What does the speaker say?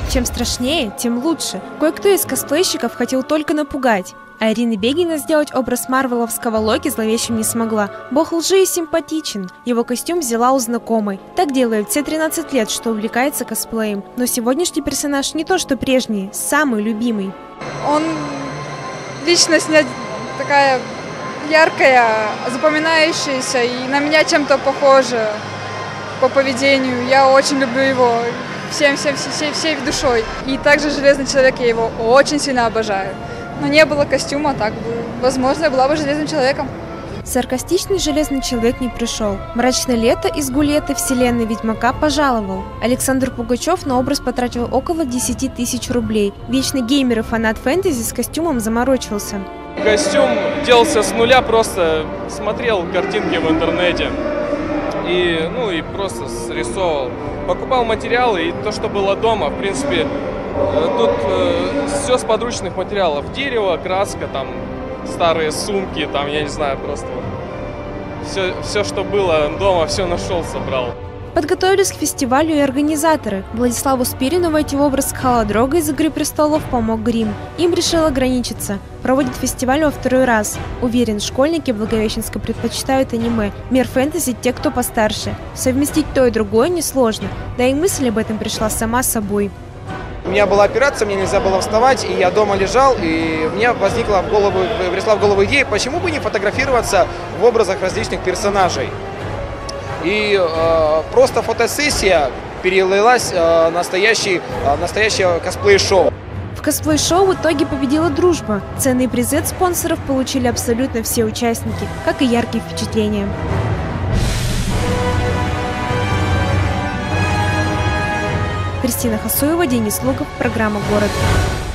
Чем страшнее, тем лучше. Кое-кто из косплейщиков хотел только напугать. А Ирина Бегина сделать образ марвеловского Локи зловещим не смогла. Бог лжи и симпатичен. Его костюм взяла у знакомой. Так делает все 13 лет, что увлекается косплеем. Но сегодняшний персонаж не то что прежний, самый любимый. Он личность такая яркая, запоминающаяся и на меня чем-то похожа по поведению. Я очень люблю его всей душой. И также Железный человек, я его очень сильно обожаю. Но не было костюма, так бы, возможно, я была бы Железным человеком. Саркастичный Железный человек не пришел. Мрачное лето из Гулеты вселенной Ведьмака пожаловал. Александр Пугачев на образ потратил около 10 тысяч рублей. Вечный геймер и фанат фэнтези с костюмом заморочился. Костюм делался с нуля, просто смотрел картинки в интернете и просто срисовывал. Покупал материалы и то, что было дома, в принципе, тут все с подручных материалов. Дерево, краска, там старые сумки, там, я не знаю, просто все, что было дома, все нашел, собрал. Подготовились к фестивалю и организаторы. Владиславу Спирину войти в образ Халадрога из «Игры престолов» помог грим. Им решил ограничиться. Проводит фестиваль во второй раз. Уверен, школьники Благовещенска предпочитают аниме. Мир фэнтези – те, кто постарше. Совместить то и другое несложно. Да и мысль об этом пришла сама собой. У меня была операция, мне нельзя было вставать, и я дома лежал, и мне пришла в голову идея, почему бы не фотографироваться в образах различных персонажей. И просто фотосессия перелилась в настоящее косплей-шоу. В косплей-шоу в итоге победила дружба. Ценные призы от спонсоров получили абсолютно все участники, как и яркие впечатления. Кристина Хасуева, Денис Лугов, программа «Город».